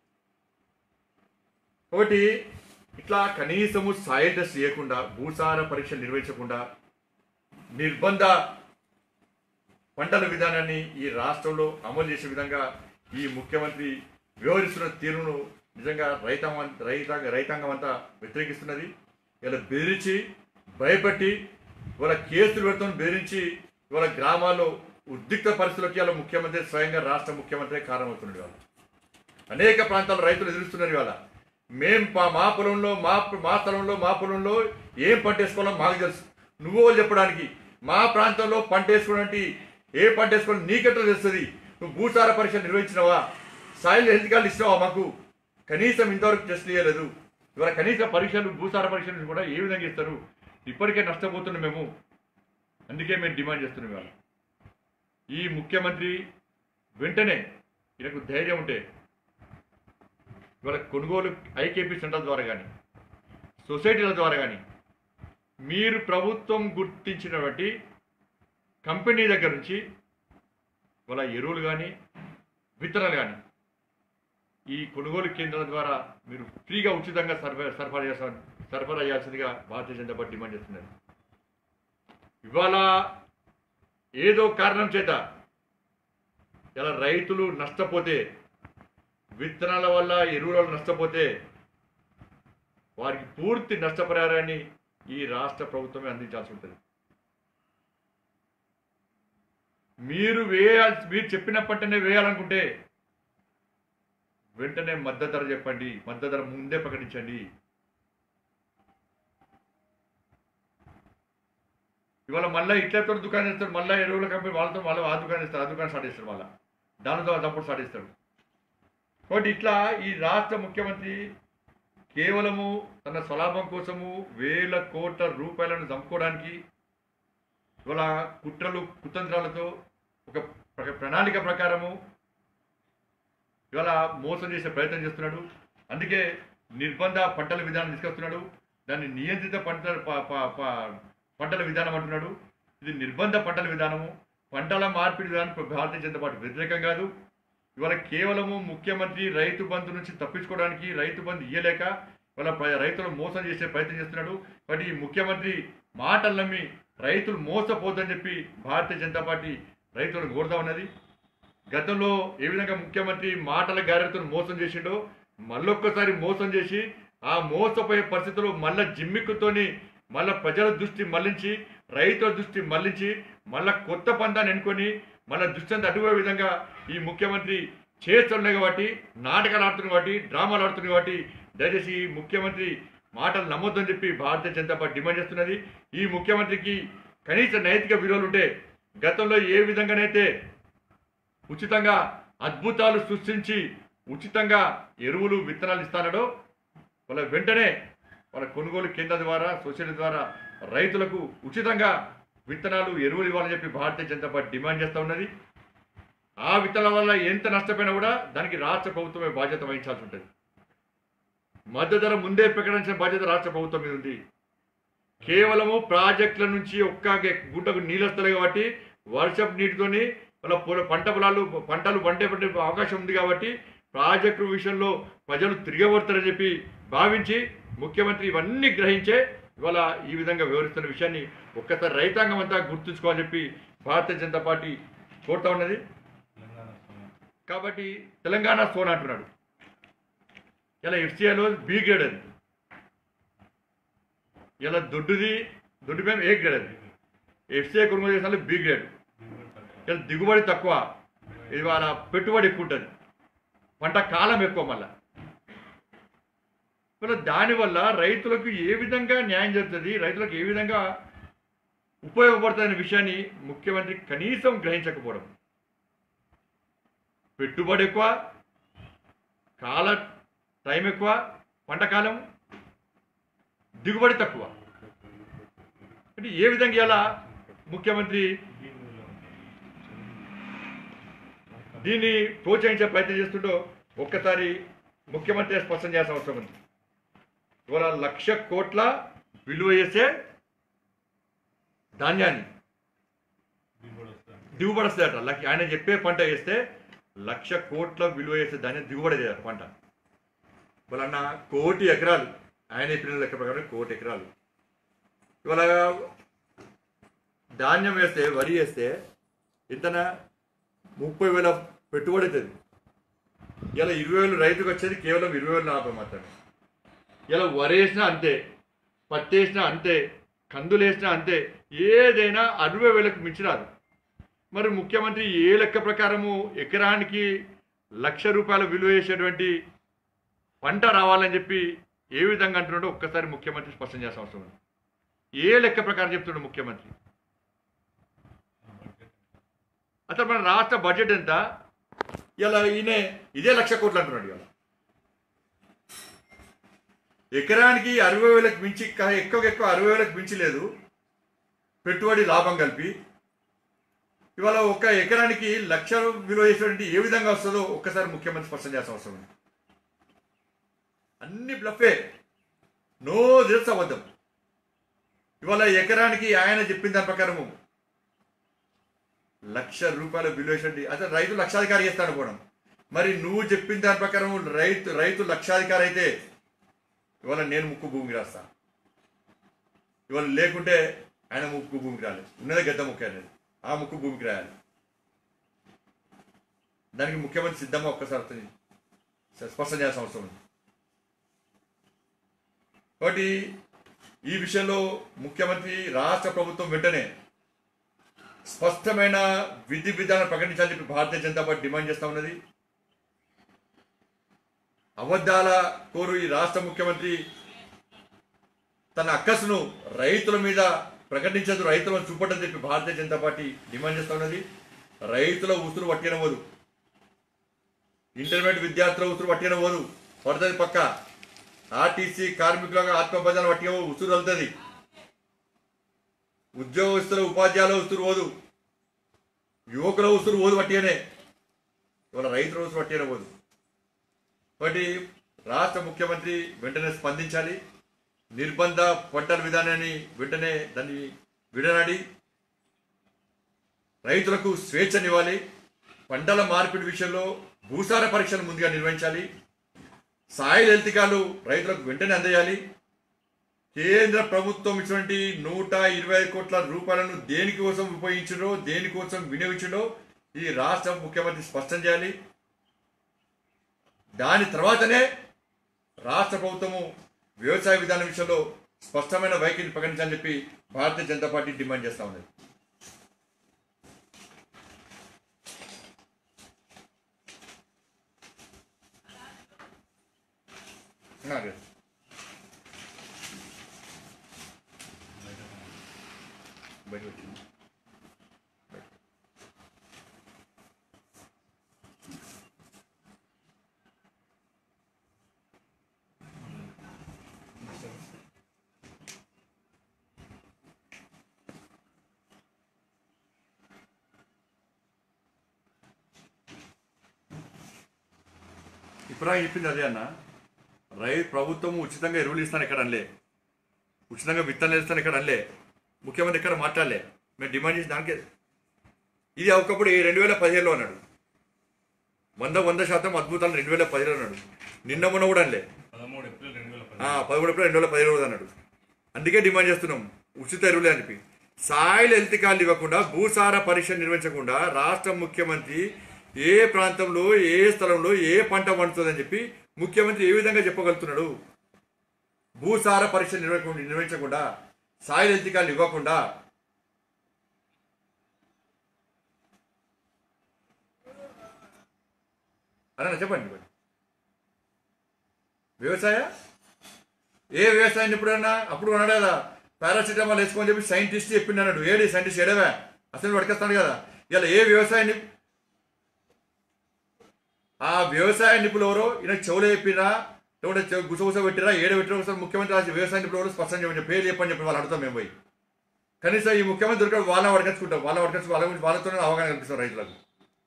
కాబట్టి ఇట్లా కనీసము సాయిల్ టెస్ట్ చేయకుండా భూసార పరీక్షలు నిర్వహించకుండా నిర్బంధ పంటల విధానాన్ని ఈ రాష్ట్రంలో అమలు చేసే విధంగా ఈ ముఖ్యమంత్రి వ్యవహరిస్తున్న తీరును నిజంగా రైతాంగం రైతాంగ రైతాంగం అంతా వ్యతిరేకిస్తున్నది. ఇలా బెదిరించి భయపెట్టి ఇవాళ కేసులు పెడుతున్న బెదిరించి ఇవాళ గ్రామాల్లో ఉద్రిక్త పరిస్థితులకి ఇవాళ ముఖ్యమంత్రి స్వయంగా రాష్ట్ర ముఖ్యమంత్రి కారణమవుతున్నాడు. ఇవాళ అనేక ప్రాంతాల రైతులు ఎదురుస్తున్నారు. ఇవాళ మేం మా పొలంలో మా మా స్థలంలో మా పొలంలో ఏం పంట వేసుకోవాలో మాకు తెలుసు. నువ్వు చెప్పడానికి మా ప్రాంతంలో పంట వేసుకోవడానికి ఏ పంట వేసుకోవాలో నీకెట్లా తెలుస్తుంది? నువ్వు భూసార పరీక్ష నిర్వహించినవా? సాయిల్ హెల్త్ కార్డు ఇచ్చినావా? మాకు కనీసం ఇంతవరకు టెస్ట్ చేయలేదు. ఇవాళ కనీస పరీక్షలు భూసార పరీక్షలు కూడా ఏ విధంగా ఇస్తారు? ఇప్పటికే నష్టపోతున్నాం మేము. అందుకే మేము డిమాండ్ చేస్తున్నాం. ఇవాళ ఈ ముఖ్యమంత్రి వెంటనే ఈయనకు ధైర్యం ఉంటే ఇవాళ కొనుగోలు ఐకేపీ సెంటర్ ద్వారా కానీ సొసైటీల ద్వారా కానీ మీరు ప్రభుత్వం గుర్తించినటువంటి కంపెనీ దగ్గర నుంచి ఇవాళ ఎరువులు కానీ విత్తనాలు కానీ ఈ కొనుగోలు కేంద్రాల ద్వారా మీరు ఫ్రీగా ఉచితంగా సరఫరా సరఫరా చేస్తా సరఫరా చేయాల్సిందిగా భారతీయ జనతా పార్టీ డిమాండ్ చేస్తున్నారు. ఇవాళ ఏదో కారణం చేత ఇలా రైతులు నష్టపోతే, విత్తనాల వల్ల ఎరువుల వల్ల నష్టపోతే వారికి పూర్తి నష్టపరిహారాన్ని ఈ రాష్ట్ర ప్రభుత్వమే అందించాల్సి ఉంటుంది. మీరు వేయాల్సి మీరు చెప్పిన పంటనే వేయాలనుకుంటే వెంటనే మద్దతు ధర చెప్పండి, మద్దతు ధర ముందే ప్రకటించండి. ఇవాళ మళ్ళీ ఇట్లతో దుకాణం ఇస్తారు, మళ్ళీ ఎరువుల కంపెనీ వాళ్ళతో మళ్ళీ ఆ దుకాణం ఇస్తారు, ఆ దుకాణం స్టార్ట్ చేస్తారు, మళ్ళీ దానితో తప్పుడు స్టార్ట్ చేస్తారు. కాబట్టి ఇట్లా ఈ రాష్ట్ర ముఖ్యమంత్రి కేవలము తన స్వలాభం కోసము వేల కోట్ల రూపాయలను చంపుకోవడానికి ఇవాళ కుట్రలు కుతంత్రాలతో ఒక ఒక ప్ర- ప్రణాళిక ప్రకారము ఇవాళ మోసం చేసే ప్రయత్నం చేస్తున్నాడు. అందుకే నిర్బంధ పంటల విధానం తీసుకొస్తున్నాడు. దాన్ని నియంత్రిత పంటల ప- ప- ప- పంటల విధానం అంటున్నాడు. ఇది నిర్బంధ పంటల విధానము, పంటల మార్పిడి విధానం భారతీయ జనతా పార్టీ వ్యతిరేకం కాదు. ఇవాళ కేవలము ముఖ్యమంత్రి రైతు బంధు నుంచి తప్పించుకోవడానికి రైతు బంధు ఇయ్యలేక ఇవాళ ప్ర- రైతులు మోసం చేసే ప్రయత్నం చేస్తున్నాడు. బట్ ఈ ముఖ్యమంత్రి మాటలు నమ్మి రైతులు మోసపోద్దని చెప్పి భారతీయ జనతా పార్టీ రైతులను కోరుతా ఉన్నది. గతంలో ఏ విధంగా ముఖ్యమంత్రి మాటల గారెతో మోసం చేసిండో మళ్ళొక్కసారి మోసం చేసి ఆ మోసపోయే పరిస్థితుల్లో మళ్ళా జిమ్మిక్కుతోని మళ్ళా ప్రజల దృష్టి మళ్లించి రైతుల దృష్టి మళ్లించి మళ్ళా కొత్త పందాన్ని ఎన్నుకొని మళ్ళా దృష్టి అంతా అడుగుపోయే విధంగా ఈ ముఖ్యమంత్రి చేస్తున్నాయి కాబట్టి, నాటకాలు ఆడుతున్నాయి కాబట్టి, డ్రామాలు ఆడుతున్నాయి కాబట్టి దయచేసి ఈ ముఖ్యమంత్రి మాటలు నమ్మొద్దని చెప్పి భారతీయ జనతా పార్టీ డిమాండ్ చేస్తున్నది. ఈ ముఖ్యమంత్రికి కనీస నైతిక విలువలు ఉంటే గతంలో ఏ విధంగానైతే ఉచితంగా అద్భుతాలు సృష్టించి ఉచితంగా ఎరువులు విత్తనాలు ఇస్తానడో వాళ్ళ వెంటనే వాళ్ళ కొనుగోలు కేంద్రం ద్వారా సొసైటీ ద్వారా రైతులకు ఉచితంగా విత్తనాలు ఎరువులు ఇవ్వాలని చెప్పి భారతీయ జనతా పార్టీ డిమాండ్ చేస్తూ ఉన్నది. ఆ విత్తనాల వల్ల ఎంత నష్టపోయినా కూడా దానికి రాష్ట్ర ప్రభుత్వమే బాధ్యత వహించాల్సి ఉంటుంది. మద్దతు ధర ముందే ప్రకటించిన బాధ్యత రాష్ట్ర ప్రభుత్వం మీద ఉంది. కేవలము ప్రాజెక్టుల నుంచి ఒక్క గుంటకు నీళ్ళు వస్తాయి కాబట్టి వర్షపు నీటితోని వాళ్ళ పొల పంట పొలాలు పంటలు పండే పండే అవకాశం ఉంది కాబట్టి ప్రాజెక్టు విషయంలో ప్రజలు తిరగబడతారని చెప్పి భావించి ముఖ్యమంత్రి ఇవన్నీ గ్రహించే ఇవాళ ఈ విధంగా వివరిస్తున్న విషయాన్ని ఒక్కసారి రైతాంగం అంతా గుర్తుంచుకోవాలని చెప్పి భారతీయ జనతా పార్టీ కోరుతా ఉన్నది. కాబట్టి తెలంగాణ సోనా అంటున్నాడు. ఇలా ఎఫ్సిఐలో బి గ్రేడ్ అది, ఇలా దొడ్డుది దొడ్డు మేము ఏ గ్రేడ్ అది, ఎఫ్సిఐ కొనుగోలు చేసిన బి గ్రేడ్. ఇలా దిగుబడి తక్కువ, ఇవాళ పెట్టుబడి ఎక్కువ ఉంటుంది, పంట కాలం ఎక్కువ. మళ్ళా మళ్ళీ దానివల్ల రైతులకు ఏ విధంగా న్యాయం జరుగుతుంది, రైతులకు ఏ విధంగా ఉపయోగపడుతుందనే విషయాన్ని ముఖ్యమంత్రి కనీసం గ్రహించకపోవడం. పెట్టుబడి ఎక్కువ, కాల టైం ఎక్కువ, పంట కాలం, దిగుబడి తక్కువ. అంటే ఏ విధంగా ఇలా ముఖ్యమంత్రి దీన్ని ప్రోత్సహించే ప్రయత్నం చేస్తుండో ఒక్కసారి ముఖ్యమంత్రి స్పష్టం చేయాల్సిన అవసరం ఉంది. ఇవాళ లక్ష కోట్ల విలువ చేసే ధాన్యాన్ని దిగుబడి వస్తుందట. లక్ష ఆయన చెప్పే పంట వేస్తే లక్ష కోట్ల విలువ చేసే ధాన్యం దిగుబడి చేయాలి పంట. ఇవాళ కోటి ఎకరాలు ఆయన చెప్పిన లెక్క ప్రకారం కోటి ఎకరాలు ఇవాళ ధాన్యం వేస్తే వరి వేస్తే ఇంతన ముప్పై వేల పెట్టుబడి అవుతుంది. ఇలా ఇరవై వేలు రైతుకు వచ్చేది కేవలం ఇరవై వేలు లాభం మాత్రమే. ఇలా వరి వేసినా అంతే, పత్తి వేసినా అంతే, కందులు వేసినా అంతే, ఏదైనా అరవై వేలకు మించి రాదు. మరి ముఖ్యమంత్రి ఏ లెక్క ప్రకారము ఎకరానికి లక్ష రూపాయల విలువ చేసేటువంటి పంట రావాలని చెప్పి ఏ విధంగా అంటున్నాడో ఒక్కసారి ముఖ్యమంత్రి స్పష్టం చేసిన అవసరం ఉంది. ఏ లెక్క ప్రకారం చెప్తున్నాడు ముఖ్యమంత్రి? అసలు మన రాష్ట్ర బడ్జెట్ ఎంత? ఇలా ఈయన ఇదే లక్ష కోట్లు అంటున్నాడు. ఇలా ఎకరానికి అరవై వేలకు మించి ఎక్కువ ఎక్కువ అరవై వేలకు మించి లేదు పెట్టుబడి లాభం కలిపి. ఇవాళ ఒక ఎకరానికి లక్ష విలువ చేసేటువంటి ఏ విధంగా వస్తుందో ఒక్కసారి ముఖ్యమంత్రి స్పష్టం చేసిన అవసరం ఉంది. అన్ని బ్లఫే, నో దిల్స్ అబద్ధం. ఇవాళ ఎకరానికి ఆయన చెప్పిన దాని ప్రకారము లక్ష రూపాయల విలువ చేసేది అసలు రైతు లక్షాధికారి చేస్తాడు పోవడం. మరి నువ్వు చెప్పిన దాని ప్రకారం రైతు రైతు లక్షాధికారి అయితే ఇవాళ నేను ముక్కు భూమికి రాస్తా. ఇవాళ లేకుంటే ఆయన ముక్కు భూమికి రాలేదు, ఉన్నదే గద్ద ముక్కు అనేది, ఆ ముక్కు భూమికి రాయాలి. దానికి ముఖ్యమంత్రి సిద్ధంగా ఒక్కసారి స్పష్టం చేయాల్సిన అవసరం ఉంది. కాబట్టి ఈ విషయంలో ముఖ్యమంత్రి రాష్ట్ర ప్రభుత్వం వెంటనే స్పష్టమైన విధి విధానం ప్రకటించాలని చెప్పి భారతీయ జనతా పార్టీ డిమాండ్ చేస్తూ ఉన్నది. అబద్ధాల కోరు ఈ రాష్ట్ర ముఖ్యమంత్రి తన అక్కసును రైతుల మీద ప్రకటించదు, రైతులను చూపటని చెప్పి భారతీయ జనతా పార్టీ డిమాండ్ చేస్తూ ఉన్నది. రైతుల ఉసురు పట్టినవదు, ఇంటర్మీడియట్ విద్యార్థుల ఉసురు పట్టినవదు, పడుతుంది పక్క. ఆర్టీసీ కార్మికులుగా ఆత్మబద్ధాలు పట్టిన ఉసురు వెళ్తుంది, ఉద్యోగస్తుల ఉపాధ్యాయుల ఉసురు పోదు. యువకుల ఉసురు ఓదు పట్టియనే, ఇవాళ రైతుల ఉసురు పట్టియనే పోదు. కాబట్టి రాష్ట్ర ముఖ్యమంత్రి వెంటనే స్పందించాలి. నిర్బంధ పంటల విధానాన్ని వెంటనే దాన్ని విడనాడి రైతులకు స్వేచ్ఛనివ్వాలి. పంటల మార్పిడి విషయంలో భూసార పరీక్షలు ముందుగా నిర్వహించాలి. సాయిల్ హెల్త్ కార్డు రైతులకు వెంటనే అందజేయాలి. కేంద్ర ప్రభుత్వం ఇచ్చినటువంటి నూట ఇరవై ఐదు కోట్ల రూపాయలను దేనికోసం ఉపయోగించడో, దేనికోసం వినియోగించడో ఈ రాష్ట్ర ముఖ్యమంత్రి స్పష్టం చేయాలి. దాని తర్వాతనే రాష్ట్ర ప్రభుత్వము వ్యవసాయ విధానం విషయంలో స్పష్టమైన వైఖరిని ప్రకటించాలని చెప్పి భారతీయ జనతా పార్టీ డిమాండ్ చేస్తా ఉన్నది. బయట వచ్చింది. ఇప్పుడు చెప్పింది అదే అన్న, రైతు ప్రభుత్వం ఉచితంగా ఎరువులు ఇస్తాను ఎక్కడ అనలే, ఉచితంగా విత్తనాలు ఇస్తాను ఎక్కడ అనలే, ముఖ్యమంత్రి ఎక్కడ మాట్లాడలే. మేము డిమాండ్ చేసి దానికే ఇది ఒకప్పుడు రెండు వేల పదిహేడులో అన్నాడు, వంద వంద శాతం అద్భుతాలు రెండు వేల పదిహేడు అన్నాడు. నిన్న మొన్న కూడా అనలే, పదమూడు ఏప్రిల్ రెండు వేల పదమూడు ఏప్రిల్ రెండు వేల పదిహేడు అన్నాడు. అందుకే డిమాండ్ చేస్తున్నాం ఉచిత ఎరువులే అని చెప్పి. సాయిల్ హెల్త్ కార్డు ఇవ్వకుండా, భూసార పరీక్ష నిర్వహించకుండా రాష్ట్ర ముఖ్యమంత్రి ఏ ప్రాంతంలో ఏ స్థలంలో ఏ పంట పండుతుందని చెప్పి ముఖ్యమంత్రి ఏ విధంగా చెప్పగలుగుతున్నాడు? భూసార పరీక్ష నిర్వహించకుండా నిర్వహించకుండా సాయిల్ హెల్త్ కార్డు ఇవ్వకుండా అన్న చెప్పండి. వ్యవసాయ ఏ వ్యవసాయం ఎప్పుడన్నా అప్పుడు అన్నాడు కదా, పారాసిటమాల్ వేసుకోమని చెప్పి సైంటిస్ట్ చెప్పింది అన్నాడు. ఏడి సైంటిస్ట్ ఏడవా అసలు పట్టుకొస్తాడు కదా. ఇలా ఏ వ్యవసాయాన్ని ఆ వ్యవసాయ నిపుణులు ఎవరో ఈయన చెవులు చెప్పినా లేకుంటే గుసగుస పెట్టిరా ఏడ పెట్టినా ఒకసారి ముఖ్యమంత్రి రాసి వ్యవసాయ నిపుణులు ఎవరు స్పష్టం చెప్పండి, పేరు చెప్పని చెప్పి వాళ్ళు అడుగుతాం మేము పోయి. కనీసం ఈ ముఖ్యమంత్రి దొరికాడు వాళ్ళని వడకచ్చుకుంటాం, వాళ్ళ వడకచ్చు వాళ్ళ గురించి వాళ్ళతోనే అవగాహన కల్పిస్తాం రైతులకు.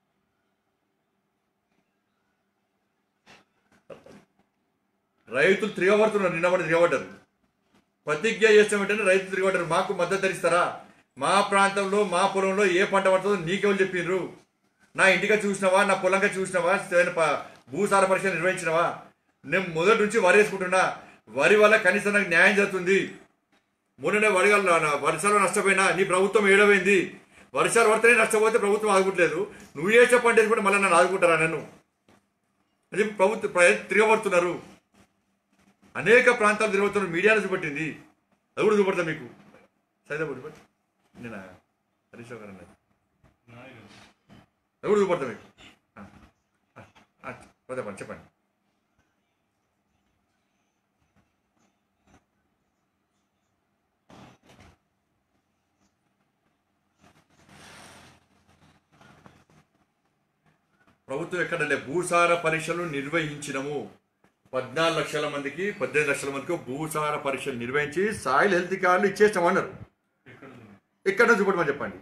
రైతులు తిరగబడుతున్నారు, నిన్నబడి తిరగబడ్డారు. ప్రతిజ్ఞ చేస్తాం ఏంటంటే రైతులు తిరగబడ్డారు, మాకు మద్దతు ధరిస్తారా, మా ప్రాంతంలో మా పొలంలో ఏ పంట పడుతుందో నీకెవరు చెప్పిండ్రు, నా ఇంటిగా చూసినావా, నా పొలంగా చూసినావా, భూసార పరీక్ష నిర్వహించినవా, నేను మొదటి నుంచి వరి వేసుకుంటున్నా, వరి వల్ల కనీసం నాకు న్యాయం జరుగుతుంది. మొన్ననే వరి వర్షాలు నష్టపోయినా నీ ప్రభుత్వం ఏడవైంది, వర్షాలు పడితేనే నష్టపోతే ప్రభుత్వం ఆదుకుంటలేదు, నువ్వు చేసే పంట వేసుకుంటే మళ్ళీ నన్ను ఆదుకుంటారా నన్ను అది ప్రభుత్వం తిరగబడుతున్నారు. అనేక ప్రాంతాలు తిరగబడుతున్నారు, మీడియాలో చూపెట్టింది, అది కూడా చూపడతా మీకు. సైదాబాద్ చూపట్టి నేను హరీష్ రావు గారు అన్నది అది కూడా చూపడతా మీకు. చెప్పండి చెప్పండి. ప్రభుత్వం ఎక్కడలే భూసార పరీక్షలు నిర్వహించినము, పద్నాలుగు లక్షల మందికి పద్దెనిమిది లక్షల మందికి భూసార పరీక్షలు నిర్వహించి సాయిల్ హెల్త్ కార్డులు ఇచ్చేస్తామన్నారు. ఎక్కడ చూపడమని చెప్పండి.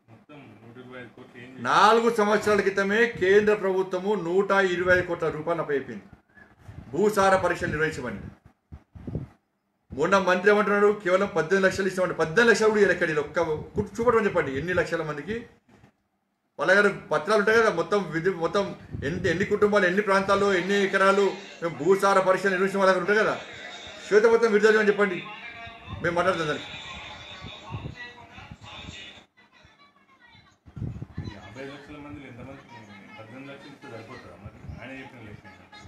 నాలుగు సంవత్సరాల క్రితమే కేంద్ర ప్రభుత్వము నూట ఇరవై ఐదు కోట్ల రూపాయలు అప్పచెప్పింది భూసార పరీక్షలు నిర్వహించమని. మొన్న మంత్రి ఏమంటున్నాడు, కేవలం పద్దెనిమిది లక్షలు ఇస్తామంటే పద్దెనిమిది లక్షలు కూడా ఎక్కడ ఒక్క చూపడమని చెప్పండి. ఎన్ని లక్షల మందికి వాళ్ళ గారు పత్రాలు ఉంటాయి కదా, మొత్తం విధి మొత్తం ఎన్ని ఎన్ని కుటుంబాలు ఎన్ని ప్రాంతాల్లో ఎన్ని ఎకరాలు మేము భూసార పరీక్ష నిర్వహించిన వాళ్ళ ఉంటాయి కదా, శ్వేత మొత్తం విడుదల అని చెప్పండి, మేము మాట్లాడుతాం దానికి. యాభై లక్షల మంది ఎంతమంది పద్దెనిమిది లక్షలు ఇప్పుడు సరిపోతుందా మరి ఆయన చెప్పిన లెక్క?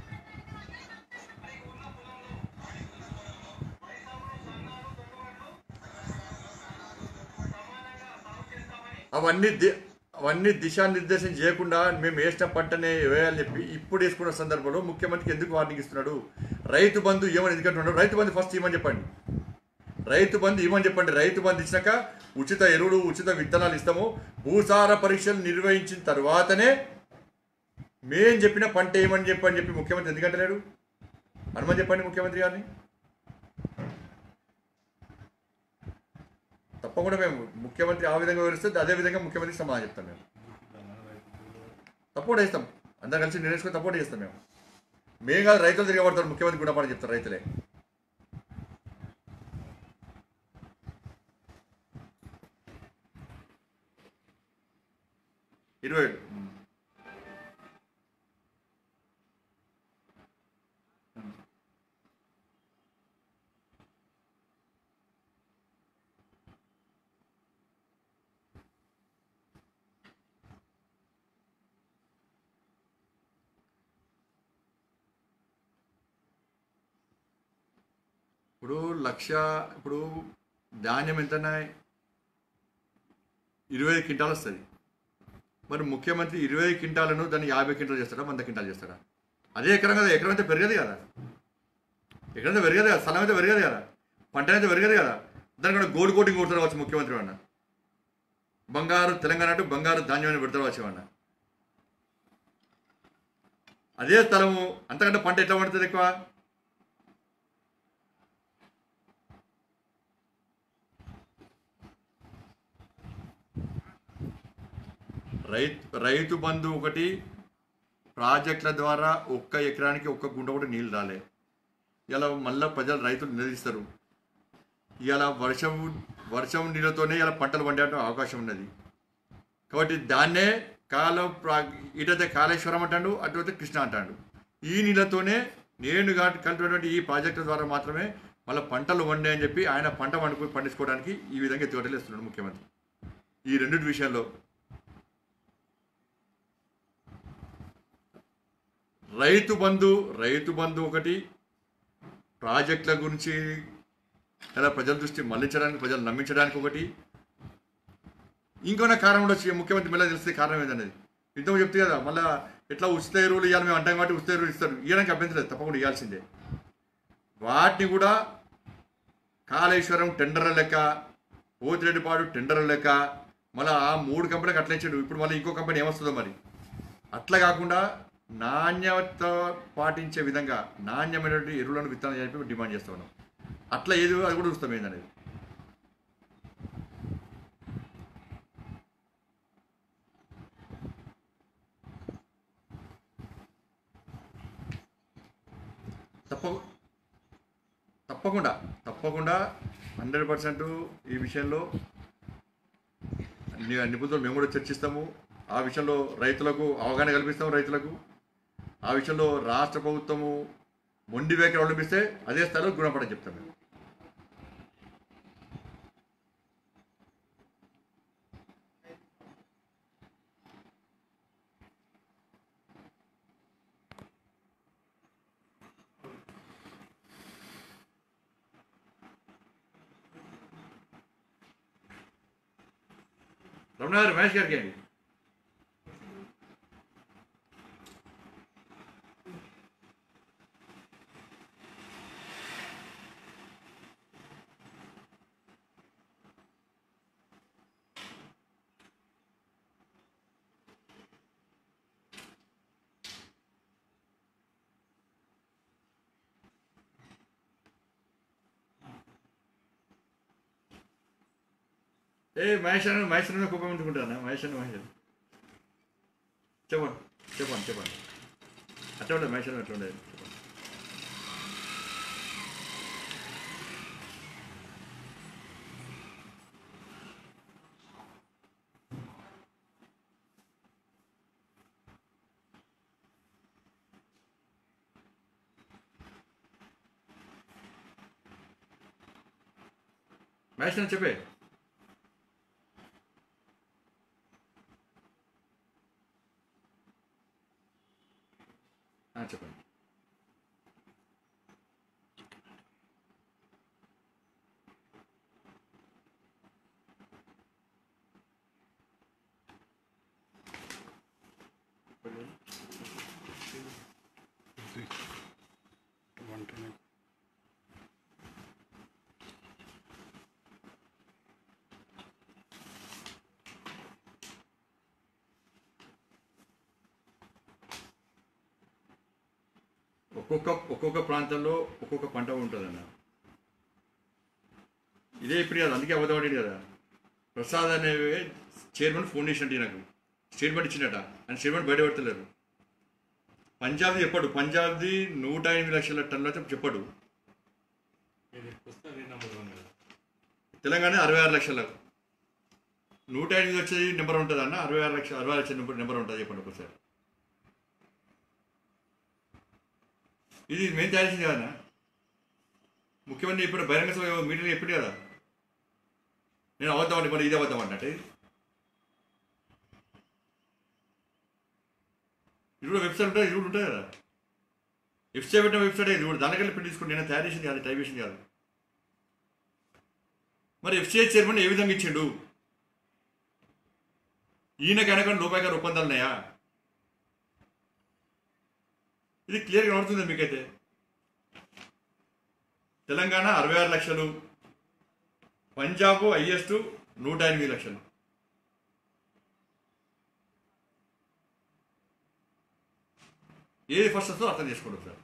అవన్నీ అవన్నీ దిశానిర్దేశం చేయకుండా మేము వేసిన పంటనే వేయాలని చెప్పి ఇప్పుడు వేసుకున్న సందర్భంలో ముఖ్యమంత్రికి ఎందుకు వార్నింగ్ ఇస్తున్నాడు? రైతు బంధు ఏమని ఎందుకంటున్నాడు? రైతు బంధు ఫస్ట్ ఇవ్వమని చెప్పండి, రైతు బంధు ఇవ్వమని చెప్పండి. రైతు బంధు ఇచ్చినాక ఉచిత ఎరువులు ఉచిత విత్తనాలు ఇస్తాము, భూసార పరీక్షలు నిర్వహించిన తర్వాతనే మేం చెప్పిన పంట ఏమని చెప్పని చెప్పి ముఖ్యమంత్రి ఎందుకంటే లేడు అనమని చెప్పండి ముఖ్యమంత్రి గారిని. తప్పకుండా మేము ముఖ్యమంత్రి ఆ విధంగా వివరిస్తే అదే విధంగా ముఖ్యమంత్రికి సమాధానం చెప్తాం మేము. సపోర్ట్ చేస్తాం, అందరం కలిసి నిర్ణయించుకొని సపోర్ట్ చేస్తాం. మేము మేము కాదు, రైతులు తిరగబడతారు, ముఖ్యమంత్రి గుణపాఠం చెప్తారు రైతులే. ఇరవై ఏడు ఇప్పుడు లక్ష, ఇప్పుడు ధాన్యం ఎంత ఇరవై ఐదు క్వింటాలు వస్తుంది. మరి ముఖ్యమంత్రి ఇరవై ఐదు క్వింటాలను దాన్ని యాభై క్వింటాలు చేస్తాడా, వంద క్వింటాలు చేస్తాడా? అదే ఎకరం కదా, ఎకరం అయితే పెరగదు కదా, ఎకరం అయితే పెరగదు కదా, స్థలం అయితే పెరగదు కదా, పంట అయితే పెరగదు కదా. దాని కూడా గోల్డ్ కోటింగ్ కొడతారు వచ్చి ముఖ్యమంత్రి అన్న, బంగారు తెలంగాణ అంటూ బంగారు ధాన్యం పెడతారు వచ్చేవన్న. అదే స్థలము అంతకంటే పంట ఎట్లా పడుతుంది ఎక్కువ? రైతు రైతు బంధు ఒకటి, ప్రాజెక్టుల ద్వారా ఒక్క ఎకరానికి ఒక్క గుంట కూడా నీళ్ళు రాలే. ఇలా మళ్ళీ ప్రజలు రైతులు నిలదీస్తారు. ఇలా వర్షం వర్షం నీళ్ళతోనే ఇలా పంటలు పండే అవకాశం ఉన్నది. కాబట్టి దాన్నే కాల ప్రా ఇటైతే కాళేశ్వరం అంటాడు, అటువైతే కృష్ణ అంటాడు. ఈ నీళ్ళతోనే నేను కలిపినటువంటి ఈ ప్రాజెక్టుల ద్వారా మాత్రమే మళ్ళీ పంటలు వండే అని చెప్పి ఆయన పంట వండుకు పండించుకోవడానికి ఈ విధంగా ఎత్తుగడలు ఇస్తున్నాడు ముఖ్యమంత్రి. ఈ రెండింటి విషయాల్లో రైతు బంధు రైతు బంధు ఒకటి, ప్రాజెక్టుల గురించి ఇలా ప్రజల దృష్టి మళ్లించడానికి, ప్రజలు నమ్మించడానికి ఒకటి. ఇంకొన్న కారణం కూడా వచ్చి ముఖ్యమంత్రి మళ్ళీ తెలిస్తే కారణం ఏదనేది ఇంతకు చెప్తే కదా, మళ్ళీ ఎట్లా ఉచిత ఎరువులు ఇవ్వాలి మేము అంటాం కాబట్టి ఉచిత ఎరువులు ఇస్తారు, ఇవ్వడానికి అభ్యంతరం లేదు, తప్పకుండా ఇవ్వాల్సిందే. వాటిని కూడా కాళేశ్వరం టెండర్ల లెక్క, పోతిరెడ్డిపాడు టెండర్ల లెక్క, మళ్ళీ ఆ మూడు కంపెనీలకు అట్లా ఇచ్చాడు. ఇప్పుడు మళ్ళీ ఇంకో కంపెనీ ఏమొస్తుందో మరి. అట్లా కాకుండా నాణ్యత పాటించే విధంగా నాణ్యమైనటువంటి ఎరువులను విత్తనాలు చెప్పి డిమాండ్ చేస్తూ ఉన్నాం. అట్లా ఏది అది కూడా చూస్తాం ఏందనేది. తప్ప తప్పకుండా తప్పకుండా హండ్రెడ్ పర్సెంట్ ఈ విషయంలో నిపుణులు మేము కూడా చర్చిస్తాము. ఆ విషయంలో రైతులకు అవగాహన కల్పిస్తాము. రైతులకు ఆ విషయంలో రాష్ట్ర ప్రభుత్వము మొండి వేకలు అవలంబిస్తే అదే స్థాయిలో గుణపడని చెప్తాం మేము. రమణ గారు, మహేష్ గారికి అండి. ఏ మహేష్ అన్న మహేష్ అన్న కుప్ప ఉంటుకుంటానా? మహేష్ అన్న మహేష్ అన్న చెప్పండి చెప్పండి చెప్పండి అట్లా ఉండదు. మహేష్ అన్న అట్లా ఉండదు చెప్పండి. మహేష్ అన్న చెప్పే. చెప్పండి. ఒక్కొక్క ఒక్కొక్క ప్రాంతంలో ఒక్కొక్క పంట ఉంటుందన్న. ఇదే ఇప్పుడు కదా, అందుకే అబద్ధపడి కదా. ప్రసాద్ అనే చైర్మన్ ఫోన్ చేసినట్టు నాకు స్టేట్మెంట్ ఇచ్చినట అని స్టేట్మెంట్ బయట పెడతలేరు. పంజాబ్ది చెప్పాడు, పంజాబ్ది నూట ఎనిమిది లక్షల టన్నులు అయితే చెప్పాడు. తెలంగాణ అరవై ఆరు లక్షలకు నూట ఎనిమిది వచ్చేది నెంబర్ ఉంటుంది అన్న, అరవై ఆరు లక్షల అరవై లక్షల నెంబర్ నెంబర్ ఉంటుంది చెప్పండి ఒకసారి. ఇది మేము తయారు చేసింది కదా ముఖ్యమంత్రి ఇప్పుడు బహిరంగ సభ మీటింగ్ చెప్పింది కదా, నేను అవద్దామండి మరి ఇది అవద్దాం అన్నట్టు. ఇది కూడా వెబ్సైట్ ఉంటుంది, ఇది కూడా ఉంటుంది కదా, వెబ్సైట్ పెట్టిన వెబ్సైట్ ఇది కూడా దానికెళ్ళి ప్రింట్ తీసుకుని నేను తయారు చేసింది కాదు, టైప్ చేసింది కాదు. మరి ఎఫ్సిఐ చైర్మన్ ఏ విధంగా ఇచ్చిండు? ఈయనకి అనకుండా రూపాయి గారు ఒప్పందాలు ఉన్నాయా? ఇది క్లియర్గా కనబడుతుంది మీకైతే. తెలంగాణ అరవై ఆరు లక్షలు, పంజాబ్ హైయెస్ట్ నూట ఎనిమిది లక్షలు. ఏది ఫస్ట్ వస్తుందో అర్థం చేసుకోండి సార్.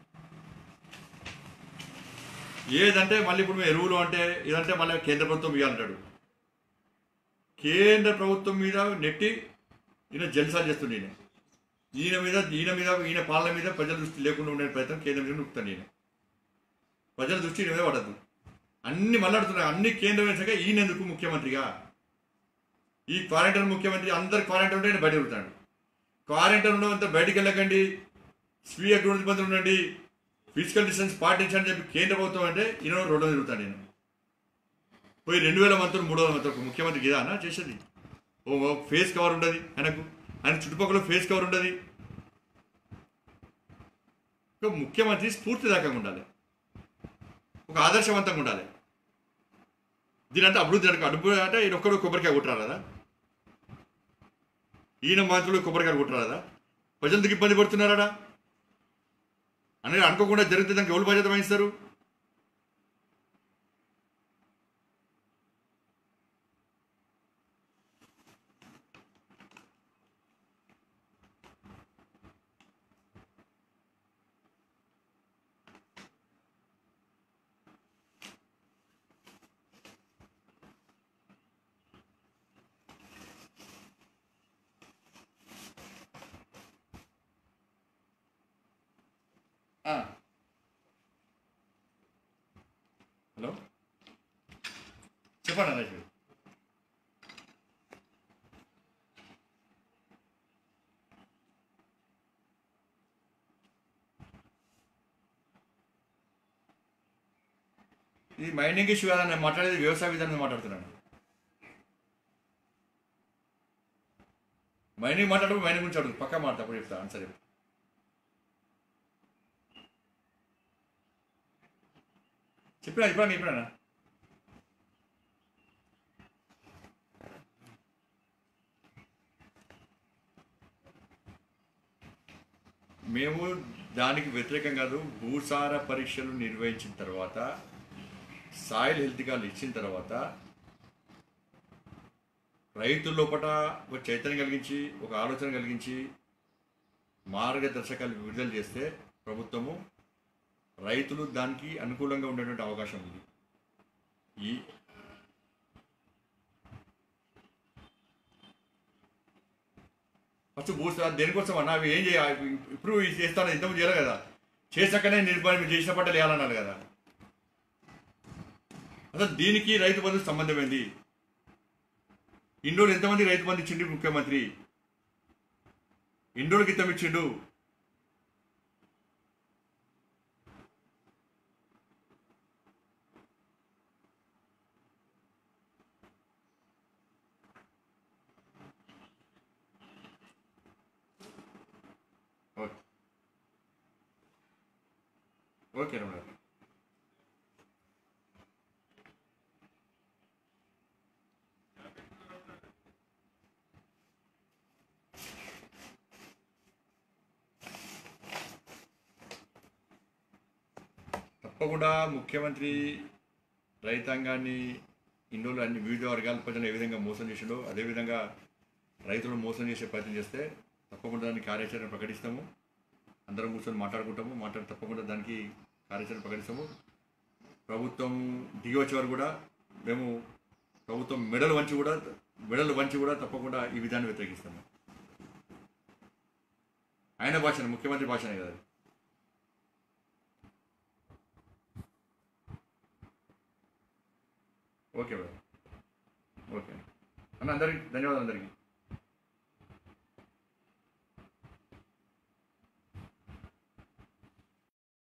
ఏదంటే మళ్ళీ ఇప్పుడు ఎరువులు అంటే ఇదంటే మళ్ళీ కేంద్ర ప్రభుత్వం ఇవ్వాలంటాడు. కేంద్ర ప్రభుత్వం మీద నెట్టి ఈయన జల్సా చేస్తుండే. ఈయన ఈయన మీద ఈయన మీద ఈయన పాలన మీద ప్రజల దృష్టి లేకుండా ఉండే ప్రయత్నం కేంద్రం మీద నొక్కుతాను. నేను ప్రజల దృష్టి ఈయన మీద పడద్దు. అన్ని మళ్ళాడుతున్నాయి, అన్ని కేంద్రం వేసాక ఈయన ఎందుకు ముఖ్యమంత్రిగా? ఈ క్వారంటైన్ ముఖ్యమంత్రి అందరు క్వారంటైన్ ఉంటే ఆయన బయట వెళ్తాడు. క్వారంటైన్ ఉండమంతా బయటికి వెళ్ళకండి, స్వీయ గృహ నిబంధనలు ఉండండి, ఫిజికల్ డిస్టెన్స్ పాటించండి చెప్పి కేంద్ర ప్రభుత్వం అంటే ఈయన రోడ్డు తిరుగుతాడు. నేను పోయి రెండు వేల మంత్రులు మూడు వేల మంత్రులు ముఖ్యమంత్రికి ఇదా అన్న చేసేది? ఓ ఫేస్ కవర్ ఉండదు ఆయనకు, ఆయన చుట్టుపక్కల ఫేస్ కవర్ ఉండదు. ఒక ముఖ్యమంత్రి స్ఫూర్తిదాయకంగా ఉండాలి, ఒక ఆదర్శవంతంగా ఉండాలి. దీని అంటే అభివృద్ధి అంటే అడుగు అంటే ఈయన ఒక్కడు కొబ్బరికాయ కుట్టారు కదా, ఈయన మంత్రులు కొబ్బరికాయ కుట్టారు కదా, ప్రజలకు ఇబ్బంది పడుతున్నారా అనేది అనుకోకుండా జరిగితే దానికి ఎవరు బాధ్యత వహిస్తారు? హలో చెప్పండి అన్న. ఇది మైనింగ్ ఇష్యూ కాదని నేను మాట్లాడేది వ్యవసాయ విధానం మీద మాట్లాడుతున్నాను. మైనింగ్ మాట్లాడప్పుడు మైనింగ్ గురించి అడుగు, పక్కా మాట్లాడతా అప్పుడు చెప్తా ఆన్సర్ చెప్తా. చెప్పినా చెప్పినా చెప్పినా మేము దానికి వ్యతిరేకం కాదు. భూసార పరీక్షలు నిర్వహించిన తర్వాత, సాయిల్ హెల్త్ కార్డులు ఇచ్చిన తర్వాత రైతుల లోపల ఒక చైతన్యం కలిగించి, ఒక ఆలోచన కలిగించి మార్గదర్శకాలు విడుదల చేస్తే ప్రభుత్వము రైతులు దానికి అనుకూలంగా ఉండేటువంటి అవకాశం ఉంది. ఈ ఫస్ట్ భూసా దేనికోసం అన్న అవి ఏం చేయాలి? ఇప్పుడు చేస్తాను ఇంతకు చేయాలి కదా, చేసాకనే నిర్మాణం చేసిన పంటలు వేయాలన్నారు కదా. అసలు దీనికి రైతు బంధుకు సంబంధం ఏంది? ఇండోలు ఎంతమంది రైతు బంధు ఇచ్చిండు ముఖ్యమంత్రి? ఇండోలు గిత్తం ఇచ్చిండు. Okay okay Ramana. తప్పకుండా ముఖ్యమంత్రి రైతాంగాన్ని ఇన్నోళ్ళు అన్ని వివిధ వర్గాల ప్రజలు ఏ విధంగా మోసం చేసిండో అదేవిధంగా రైతులను మోసం చేసే ప్రయత్నం చేస్తే తప్పకుండా దాన్ని కార్యాచరణ ప్రకటిస్తాము. అందరం కూర్చొని మాట్లాడుకుంటాము, మాట్లాడి తప్పకుండా దానికి కార్యాచరణ ప్రకటిస్తాము. ప్రభుత్వం దిగి వచ్చే వారు కూడా మేము ప్రభుత్వం మెడలు వంచి కూడా మెడలు వంచి కూడా తప్పకుండా ఈ విధాన్ని వ్యతిరేకిస్తాము. ఆయన భాషనే, ముఖ్యమంత్రి భాషనే కదా అది. ఓకే మేడం, ఓకే అన్న, అందరికి ధన్యవాదాలు అందరికీ.